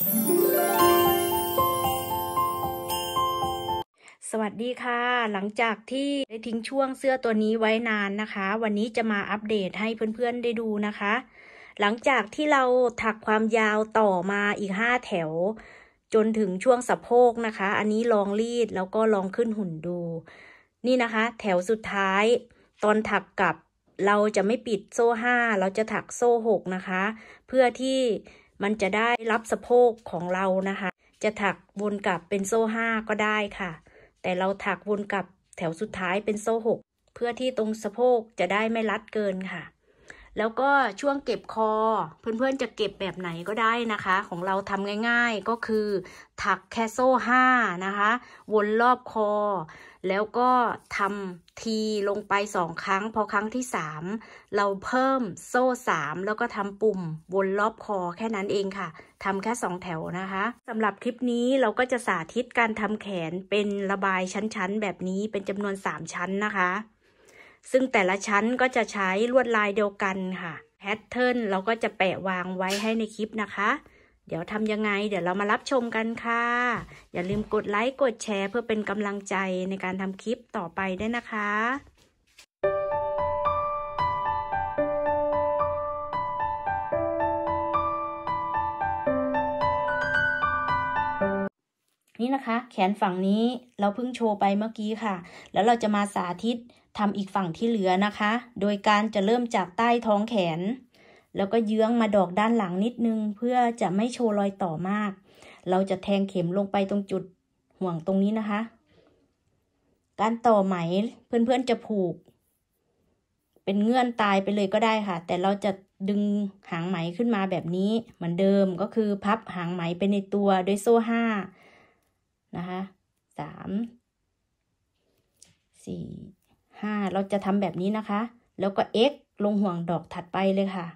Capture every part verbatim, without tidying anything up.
สวัสดีค่ะหลังจากที่ได้ทิ้งช่วงเสื้อตัวนี้ไว้นานนะคะวันนี้จะมาอัปเดตให้เพื่อนๆได้ดูนะคะหลังจากที่เราถักความยาวต่อมาอีกห้าแถวจนถึงช่วงสะโพกนะคะอันนี้ลองรีดแล้วก็ลองขึ้นหุ่นดูนี่นะคะแถวสุดท้ายตอนถักกลับเราจะไม่ปิดโซ่ห้าเราจะถักโซ่หกนะคะเพื่อที่มันจะได้รับสะโพกของเรานะคะจะถักวนกลับเป็นโซ่ห้าก็ได้ค่ะแต่เราถักวนกลับแถวสุดท้ายเป็นโซ่หกเพื่อที่ตรงสะโพกจะได้ไม่รัดเกินค่ะแล้วก็ช่วงเก็บคอเพื่อนๆจะเก็บแบบไหนก็ได้นะคะของเราทำง่ายๆก็คือถักแค่โซ่ห้านะคะวนรอบคอแล้วก็ทำทีลงไปสองครั้งพอครั้งที่สามเราเพิ่มโซ่สามแล้วก็ทำปุ่มวนรอบคอแค่นั้นเองค่ะทำแค่สองแถวนะคะสำหรับคลิปนี้เราก็จะสาธิตการทำแขนเป็นระบายชั้นๆแบบนี้เป็นจำนวนสามชั้นนะคะซึ่งแต่ละชั้นก็จะใช้ลวดลายเดียวกันค่ะแพทเทิร์นเราก็จะแปะวางไว้ให้ในคลิปนะคะเดี๋ยวทำยังไงเดี๋ยวเรามารับชมกันค่ะอย่าลืมกดไลค์กดแชร์เพื่อเป็นกำลังใจในการทำคลิปต่อไปด้วยนะคะนี่นะคะแขนฝั่งนี้เราเพิ่งโชว์ไปเมื่อกี้ค่ะแล้วเราจะมาสาธิตทำอีกฝั่งที่เหลือนะคะโดยการจะเริ่มจากใต้ท้องแขนแล้วก็เยื้องมาดอกด้านหลังนิดนึงเพื่อจะไม่โชว์รอยต่อมากเราจะแทงเข็มลงไปตรงจุดห่วงตรงนี้นะคะการต่อไหมเพื่อนๆจะผูกเป็นเงื่อนตายไปเลยก็ได้ค่ะแต่เราจะดึงหางไหมขึ้นมาแบบนี้เหมือนเดิมก็คือพับหางไหมไปในตัวด้วยโซ่ห้านะคะสามสี่ห้าเราจะทำแบบนี้นะคะแล้วก็ x ลงห่วงดอกถัดไปเลยค่ะ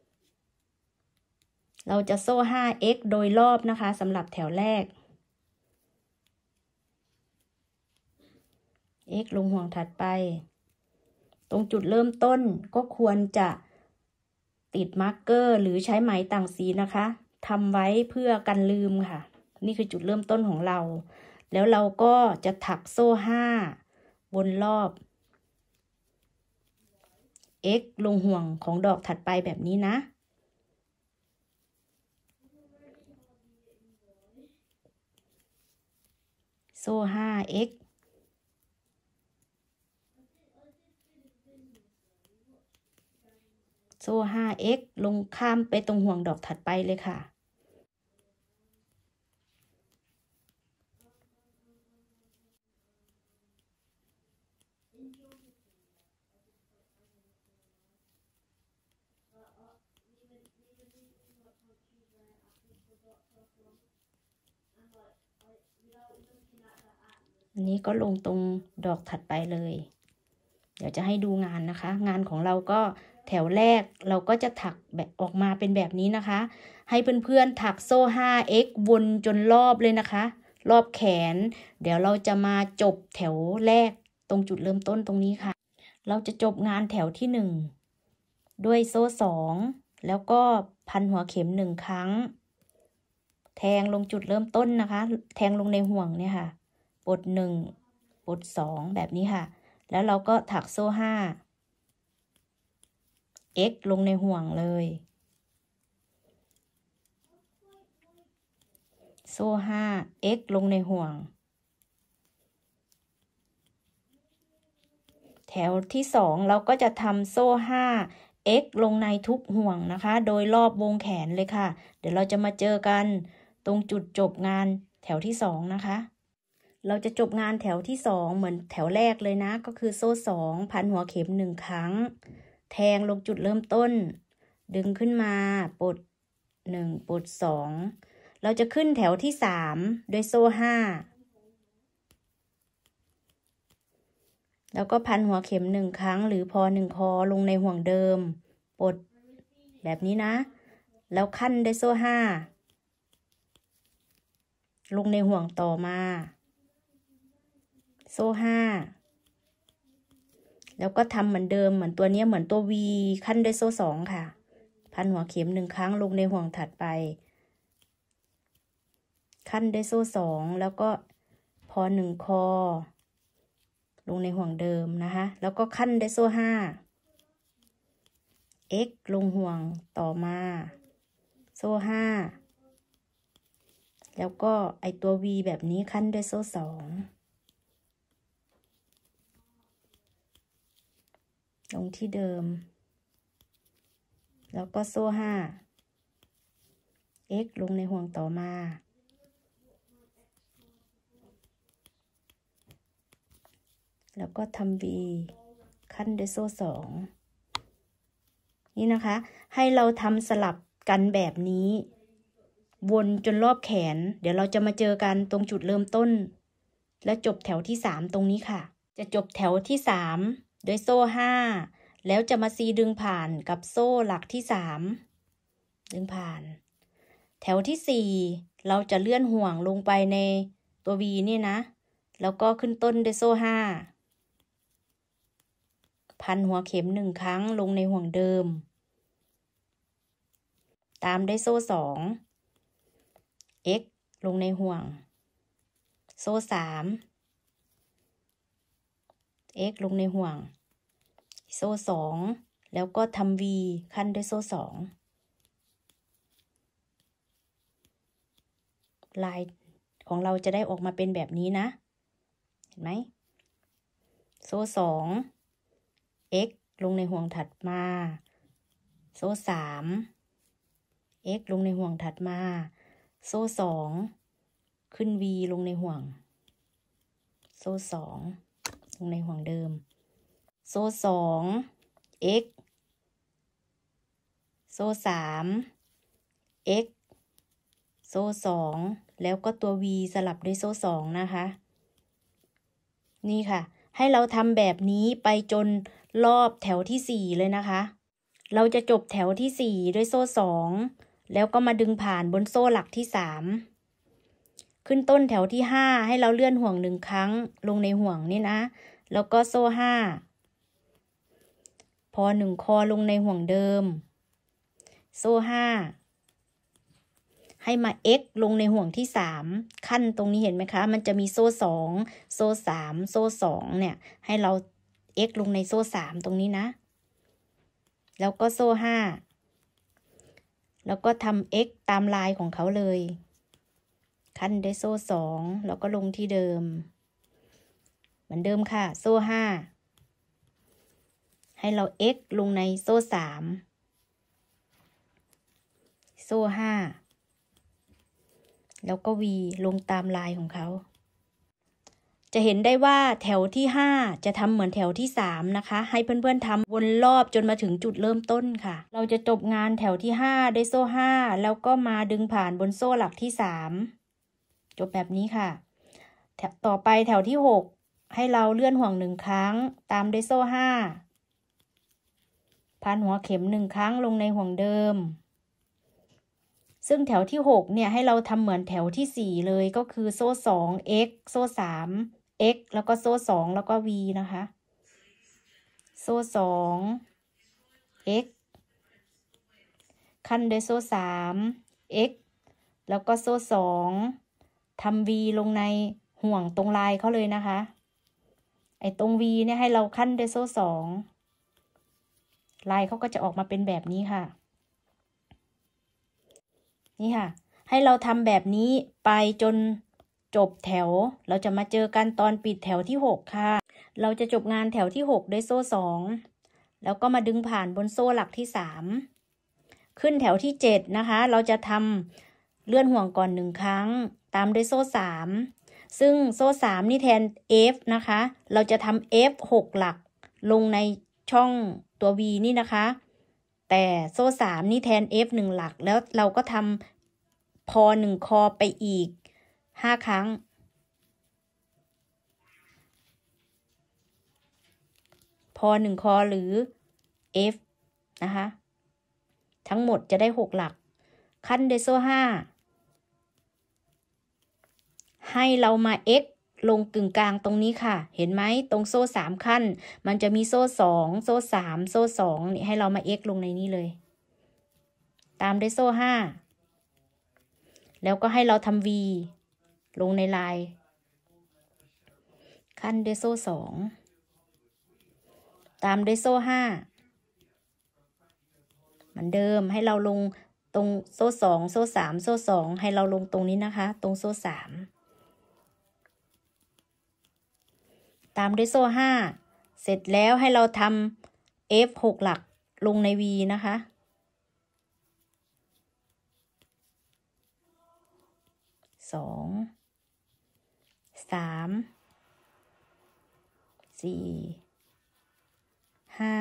เราจะโซ่ ห้า x โดยรอบนะคะสำหรับแถวแรก x ลงห่วงถัดไปตรงจุดเริ่มต้นก็ควรจะติดมาร์กเกอร์หรือใช้ไหมต่างสีนะคะทำไว้เพื่อกันลืมค่ะนี่คือจุดเริ่มต้นของเราแล้วเราก็จะถักโซ่ห้าวนรอบ x ลงห่วงของดอกถัดไปแบบนี้นะโซ่ห้า x โซ่ห้า x ลงข้ามไปตรงห่วงดอกถัดไปเลยค่ะอันนี้ก็ลงตรงดอกถัดไปเลยเดี๋ยวจะให้ดูงานนะคะงานของเราก็แถวแรกเราก็จะถักแบบออกมาเป็นแบบนี้นะคะให้เพื่อนๆถักโซ่ ห้า x วนจนรอบเลยนะคะรอบแขนเดี๋ยวเราจะมาจบแถวแรกตรงจุดเริ่มต้นตรงนี้ค่ะเราจะจบงานแถวที่หนึ่งด้วยโซ่สองแล้วก็พันหัวเข็มหนึ่งครั้งแทงลงจุดเริ่มต้นนะคะแทงลงในห่วงเนี่ยค่ะปลดหนึ่งปลดสองแบบนี้ค่ะแล้วเราก็ถักโซ่ห้า x ลงในห่วงเลยโซ่ห้า x ลงในห่วงแถวที่สองเราก็จะทำโซ่ห้า x ลงในทุกห่วงนะคะโดยรอบวงแขนเลยค่ะเดี๋ยวเราจะมาเจอกันตรงจุดจบงานแถวที่สองนะคะเราจะจบงานแถวที่สองเหมือนแถวแรกเลยนะก็คือโซ่สองพันหัวเข็มหนึ่งครั้งแทงลงจุดเริ่มต้นดึงขึ้นมาปลดหนึ่งปลดสองเราจะขึ้นแถวที่สามด้วยโซ่ห้าแล้วก็พันหัวเข็มหนึ่งครั้งหรือพอหนึ่งคอลงในห่วงเดิมปลดแบบนี้นะแล้วขั้นด้วยโซ่ห้าลงในห่วงต่อมาโซ่ห้าแล้วก็ทำเหมือนเดิมเหมือนตัวนี้เหมือนตัว V ขั้นด้วยโซ่สองค่ะพันหัวเข็มหนึ่งครั้งลงในห่วงถัดไปขั้นด้วยโซ่สองแล้วก็พอหนึ่งคอลงในห่วงเดิมนะคะแล้วก็ขั้นด้วยโซ่ห้า x ลงห่วงต่อมาโซ่ห้าแล้วก็ไอตัว v แบบนี้ขั้นด้วยโซ่สองลงที่เดิมแล้วก็โซ่ห้า x ลงในห่วงต่อมาแล้วก็ทำ v ขั้นด้วยโซ่สองนี่นะคะให้เราทำสลับกันแบบนี้วนจนรอบแขนเดี๋ยวเราจะมาเจอกันตรงจุดเริ่มต้นและจบแถวที่สามตรงนี้ค่ะจะจบแถวที่สามโดยโซ่ห้าแล้วจะมาซีดึงผ่านกับโซ่หลักที่สามดึงผ่านแถวที่สี่เราจะเลื่อนห่วงลงไปในตัว V นี่นะแล้วก็ขึ้นต้นด้วยโซ่ห้าพันหัวเข็มหนึ่งครั้งลงในห่วงเดิมตามด้วยโซ่สอง x ลงในห่วงโซ่สาม x ลงในห่วงโซ่สองแล้วก็ทำ v ขั้นด้วยโซ่สองลายของเราจะได้ออกมาเป็นแบบนี้นะเห็นไหมโซ่สอง x ลงในห่วงถัดมาโซ่สาม x ลงในห่วงถัดมาโซ่สองขึ้น v ลงในห่วงโซ่สองลงในห่วงเดิมโซ่สอง x โซ่สาม x โซ่สองแล้วก็ตัว v สลับด้วยโซ่สองนะคะนี่ค่ะให้เราทำแบบนี้ไปจนรอบแถวที่สี่เลยนะคะเราจะจบแถวที่สี่ด้วยโซ่สองแล้วก็มาดึงผ่านบนโซ่หลักที่สามขึ้นต้นแถวที่ห้าให้เราเลื่อนห่วงหนึ่งครั้งลงในห่วงนี่นะแล้วก็โซ่ห้าพอหนึ่งคอลงในห่วงเดิมโซ่ห้าให้มา x ลงในห่วงที่สามขั้นตรงนี้เห็นไหมคะมันจะมีโซ่สองโซ่สามโซ่สองเนี่ยให้เรา x ลงในโซ่สามตรงนี้นะแล้วก็โซ่ห้าแล้วก็ทำ x ตามลายของเขาเลยขั้นด้วยโซ่สองแล้วก็ลงที่เดิมเหมือนเดิมค่ะโซ่ห้าให้เรา x ลงในโซ่สามโซ่ห้าแล้วก็ v ลงตามลายของเขาจะเห็นได้ว่าแถวที่ห้าจะทำเหมือนแถวที่สามนะคะให้เพื่อนๆทำวนรอบจนมาถึงจุดเริ่มต้นค่ะเราจะจบงานแถวที่ห้าด้วยโซ่ห้าแล้วก็มาดึงผ่านบนโซ่หลักที่สามจบแบบนี้ค่ะต่อไปแถวที่หกให้เราเลื่อนห่วงหนึ่งครั้งตามด้วยโซ่ห้าพันหัวเข็มหนึ่งครั้งลงในห่วงเดิมซึ่งแถวที่หกเนี่ยให้เราทำเหมือนแถวที่สี่เลยก็คือโซ่สอง x โซ่สาม x แล้วก็โซ่สองแล้วก็ v นะคะโซ่สอง x ขั้นด้วยโซ่สาม x แล้วก็โซ่สองทำ v ลงในห่วงตรงลายเขาเลยนะคะไอ้ตรง v เนี่ยให้เราขั้นด้วยโซ่สองลายเขาก็จะออกมาเป็นแบบนี้ค่ะนี่ค่ะให้เราทำแบบนี้ไปจนจบแถวเราจะมาเจอกันตอนปิดแถวที่หกค่ะเราจะจบงานแถวที่หกด้วยโซ่สองแล้วก็มาดึงผ่านบนโซ่หลักที่สามขึ้นแถวที่เจ็ดนะคะเราจะทำเลื่อนห่วงก่อนหนึ่งครั้งตามด้วยโซ่สามซึ่งโซ่สามนี่แทน f นะคะเราจะทำ f หกหลักลงในช่องตัว v นี่นะคะแต่โซ่สามนี่แทน f หนึ่งหลักแล้วเราก็ทำพอหนึ่งคอไปอีกห้าครั้งพอหนึ่งคอหรือ f นะคะทั้งหมดจะได้หกหลักขั้นด้วยโซ่ห้าให้เรามา x ลงกึ่งกลางตรงนี้ค่ะเห็นไหมตรงโซ่สามขั้นมันจะมีโซ่สองโซ่สามโซ่สองนี่ให้เรามา x ลงในนี้เลยตามด้วยโซ่ห้าแล้วก็ให้เราทำ v ลงในลายขั้นด้วยโซ่สองตามด้วยโซ่ห้าเหมือนเดิมให้เราลงตรงโซ่สองโซ่สามโซ่สองให้เราลงตรงนี้นะคะตรงโซ่สามตามด้วยโซ่ห้าเสร็จแล้วให้เราทำ F หกหลักลงใน V นะคะสองสามสี่ห้า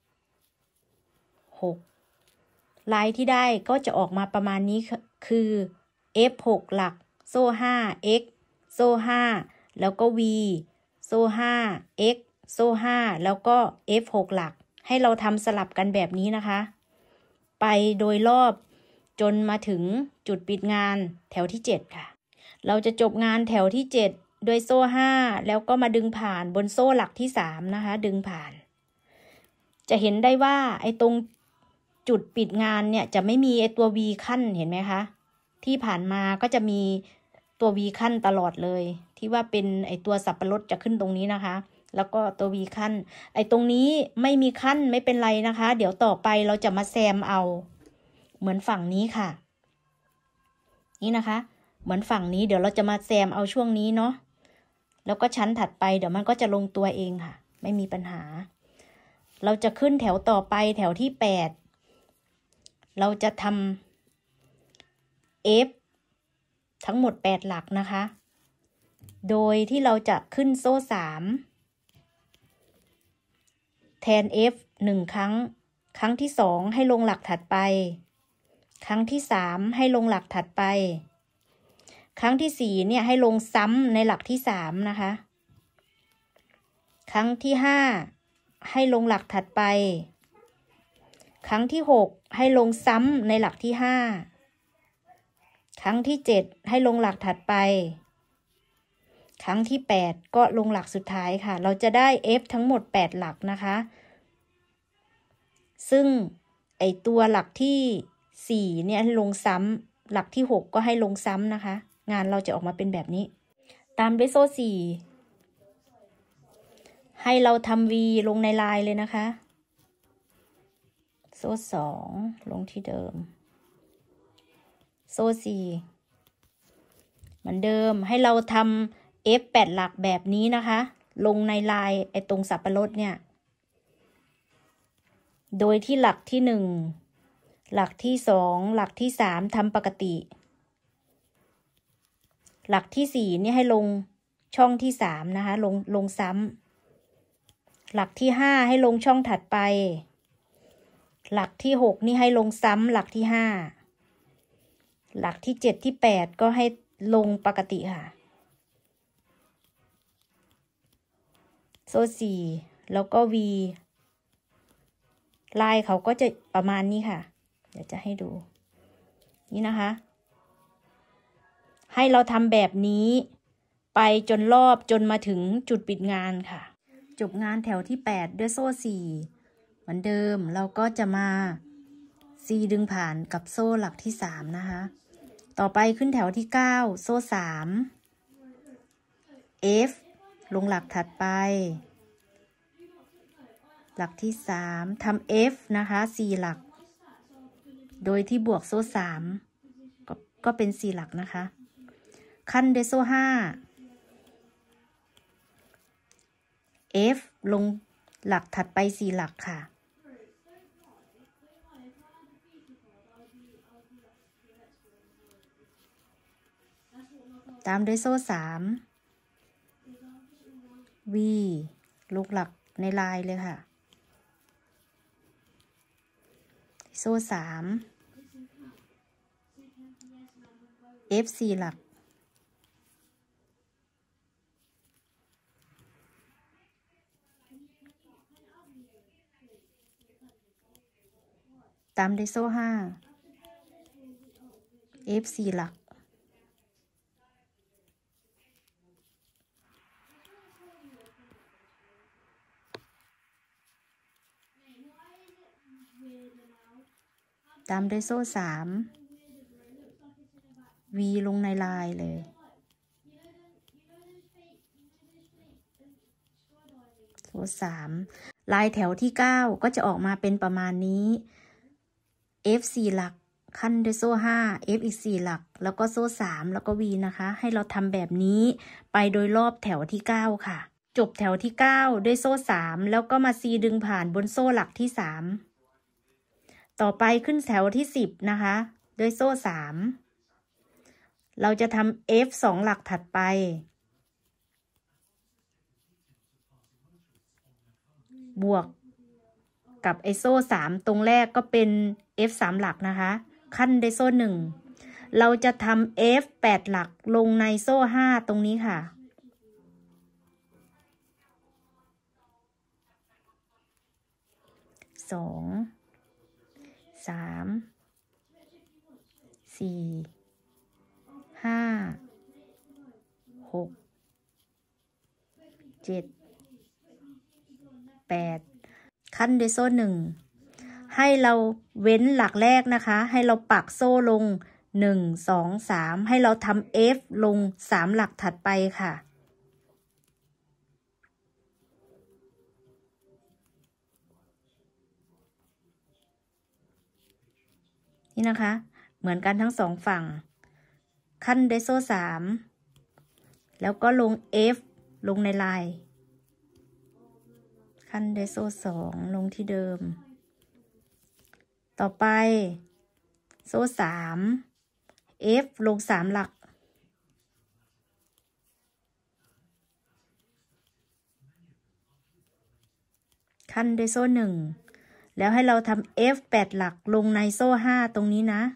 หกลายที่ได้ก็จะออกมาประมาณนี้คือ F หกหลักโซ่ห้า X โซ่ห้าแล้วก็ V โซ่ห้า X โซ่ห้าแล้วก็ F หกหลักให้เราทำสลับกันแบบนี้นะคะไปโดยรอบจนมาถึงจุดปิดงานแถวที่เจ็ดค่ะเราจะจบงานแถวที่เจ็ดโดยโซ่ห้าแล้วก็มาดึงผ่านบนโซ่หลักที่สามนะคะดึงผ่านจะเห็นได้ว่าไอ้ตรงจุดปิดงานเนี่ยจะไม่มีไอ้ตัว V ขั้นเห็นไหมคะที่ผ่านมาก็จะมีตัว V ขั้นตลอดเลยที่ว่าเป็นไอ้ตัวสับปะรดจะขึ้นตรงนี้นะคะแล้วก็ตัว V ขั้นไอ้ตรงนี้ไม่มีขั้นไม่เป็นไรนะคะเดี๋ยวต่อไปเราจะมาแซมเอาเหมือนฝั่งนี้ค่ะนี่นะคะเหมือนฝั่งนี้เดี๋ยวเราจะมาแซมเอาช่วงนี้เนาะแล้วก็ชั้นถัดไปเดี๋ยวมันก็จะลงตัวเองค่ะไม่มีปัญหาเราจะขึ้นแถวต่อไปแถวที่แปดเราจะทำ F ทั้งหมดแปดหลักนะคะโดยที่เราจะขึ้นโซ่สามแทน F หนึ่งครั้งครั้งที่สองให้ลงหลักถัดไปครั้งที่สามให้ลงหลักถัดไปครั้งที่สี่เนี่ยให้ลงซ้ำในหลักที่สามนะคะครั้งที่ห้าให้ลงหลักถัดไปครั้งที่หกให้ลงซ้ำในหลักที่ห้าครั้งที่เจ็ดให้ลงหลักถัดไปครั้งที่แปดก็ลงหลักสุดท้ายค่ะเราจะได้ F ทั้งหมดแปดหลักนะคะซึ่งไอตัวหลักที่สี่เนี่ยให้ลงซ้ำหลักที่หกก็ให้ลงซ้ำนะคะงานเราจะออกมาเป็นแบบนี้ตามด้วยโซ่สี่ให้เราทำ V ลงในลายเลยนะคะโซ่สองลงที่เดิมโซ่สี่เหมือนเดิมให้เราทำ F แปดหลักแบบนี้นะคะลงในลายไอ้ตรงสับปะรดเนี่ยโดยที่หลักที่หนึ่งหลักที่สองหลักที่สามทำปกติหลักที่สี่นี่ให้ลงช่องที่สามนะคะลงลงซ้ำหลักที่ห้าให้ลงช่องถัดไปหลักที่หกนี่ให้ลงซ้ำหลักที่ห้าหลักที่เจ็ดที่แปดก็ให้ลงปกติค่ะโซ่สี่แล้วก็ V ลายเขาก็จะประมาณนี้ค่ะเดี๋ยวจะให้ดูนี่นะคะให้เราทำแบบนี้ไปจนรอบจนมาถึงจุดปิดงานค่ะจบงานแถวที่แปดด้วยโซ่สี่เหมือนเดิมเราก็จะมา C ดึงผ่านกับโซ่หลักที่สามนะคะต่อไปขึ้นแถวที่เก้าโซ่สาม F ลงหลักถัดไปหลักที่สามทำ F นะคะสี่หลักโดยที่บวกโซ่สามก็ก็เป็นสี่หลักนะคะขั้นด้วยโซ่ห้า F ลงหลักถัดไปสี่หลักค่ะตามด้วยโซ่สาม V ลูกหลักในลายเลยค่ะโซ่สาม F สี่หลักตามด้วยโซ่ห้า F สี่หลักตามด้วยโซ่สาม V ลงในลายเลยโซ่สามลายแถวที่เก้าก็จะออกมาเป็นประมาณนี้ F สี่หลักขั้นด้วยโซ่ห้า F อีกสี่หลักแล้วก็โซ่สามแล้วก็ V นะคะให้เราทำแบบนี้ไปโดยรอบแถวที่เก้าค่ะจบแถวที่เก้าด้วยโซ่สามแล้วก็มา C ดึงผ่านบนโซ่หลักที่สามต่อไปขึ้นแถวที่สิบนะคะด้วยโซ่สามเราจะทำ F สองหลักถัดไปบวกกับไอโซ่สามตรงแรกก็เป็น F สามหลักนะคะขั้นได้โซ่หนึ่งเราจะทำ F แปดหลักลงในโซ่ห้าตรงนี้ค่ะสองสามสี่ห้าหกเจ็ดแปดขั้นด้วยโซ่หนึ่งให้เราเว้นหลักแรกนะคะให้เราปักโซ่ลงหนึ่งสองสามให้เราทำ F ลงสามหลักถัดไปค่ะนี่นะคะเหมือนกันทั้งสองฝั่งขั้นด้วยโซ่สามแล้วก็ลง F ลงในลายขั้นด้วยโซ่สองลงที่เดิมต่อไปโซ่สาม F ลงสามหลักขั้นด้วยโซ่หนึ่งแล้วให้เราทำ F แปดหลักลงในโซ่ห้าตรงนี้นะ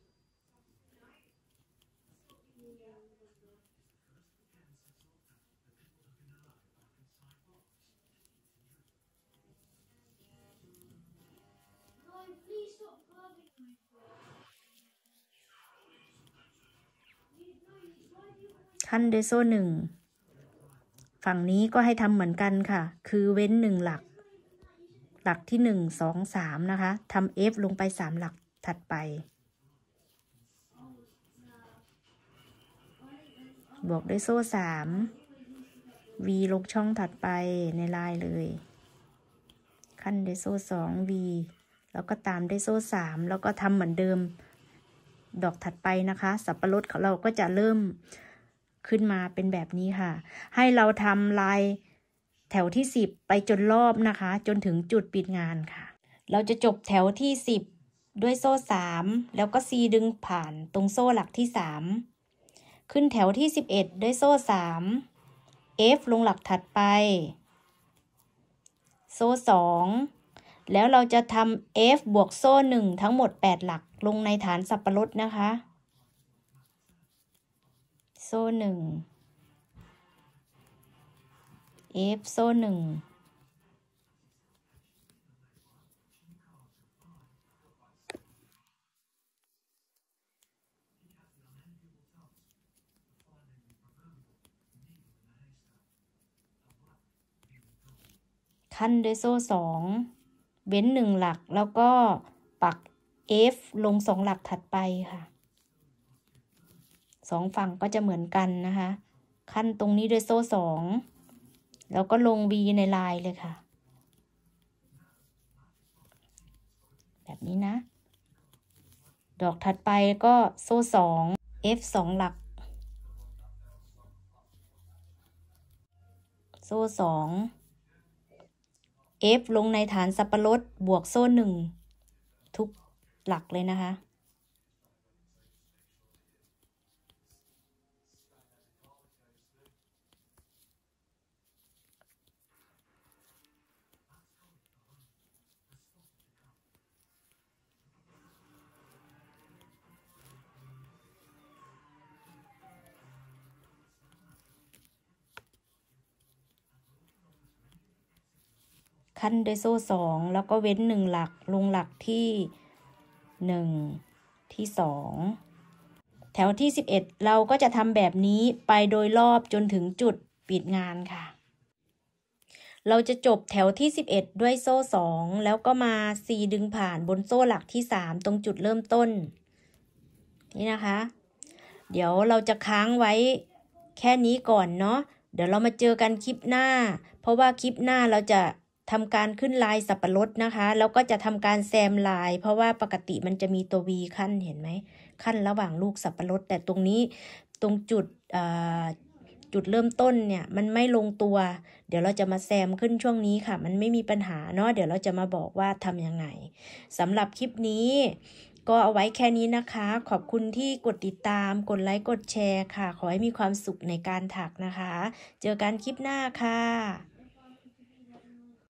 ขั้นด้วยโซ่หนึ่งฝั่งนี้ก็ให้ทำเหมือนกันค่ะคือเว้นหนึ่งหลักหลักที่หนึ่ง สอง สามนะคะทำ F ลงไปสามหลักถัดไปบวกด้วยโซ่สาม V ลงช่องถัดไปในลายเลยขั้นด้วยโซ่สอง V แล้วก็ตามด้วยโซ่สามแล้วก็ทำเหมือนเดิมดอกถัดไปนะคะสับปะรดของเราก็จะเริ่มขึ้นมาเป็นแบบนี้ค่ะให้เราทำลายแถวที่สิบไปจนรอบนะคะจนถึงจุดปิดงานค่ะเราจะจบแถวที่สิบด้วยโซ่สามแล้วก็ C ดึงผ่านตรงโซ่หลักที่สามขึ้นแถวที่สิบเอ็ดด้วยโซ่สาม F ลงหลักถัดไปโซ่สองแล้วเราจะทำ F บวกโซ่หนึ่งทั้งหมดแปดหลักลงในฐานสับปะรดนะคะโซ่หนึ่ง F โซ่หนึ่งขั้นด้วยโซ่สองเว้นหนึ่งหลักแล้วก็ปัก F ลงสองหลักถัดไปค่ะสองฝั่งก็จะเหมือนกันนะคะขั้นตรงนี้ด้วยโซ่สองแล้วก็ลง V ในลายเลยค่ะแบบนี้นะดอกถัดไปก็โซ่สอง F สองหลักโซ่สอง F ลงในฐานสับปะรดบวกโซ่หนึ่งทุกหลักเลยนะคะขั้นด้วยโซ่สองแล้วก็เว้นหนึ่งหลักลงหลักที่หนึ่งที่สองแถวที่สิบเอ็ดเราก็จะทำแบบนี้ไปโดยรอบจนถึงจุดปิดงานค่ะเราจะจบแถวที่สิบเอ็ดด้วยโซ่สองแล้วก็มา C ดึงผ่านบนโซ่หลักที่สามตรงจุดเริ่มต้นนี่นะคะเดี๋ยวเราจะค้างไว้แค่นี้ก่อนเนาะเดี๋ยวเรามาเจอกันคลิปหน้าเพราะว่าคลิปหน้าเราจะทำการขึ้นลายสับปะรดนะคะแล้วก็จะทำการแซมลายเพราะว่าปกติมันจะมีตัว V ขั้นเห็นไหมขั้นระหว่างลูกสับปะรดแต่ตรงนี้ตรงจุดจุดเริ่มต้นเนี่ยมันไม่ลงตัวเดี๋ยวเราจะมาแซมขึ้นช่วงนี้ค่ะมันไม่มีปัญหาเนาะเดี๋ยวเราจะมาบอกว่าทำยังไงสำหรับคลิปนี้ก็เอาไว้แค่นี้นะคะขอบคุณที่กดติดตามกดไลค์กดแชร์ค่ะขอให้มีความสุขในการถักนะคะเจอกันคลิปหน้าค่ะ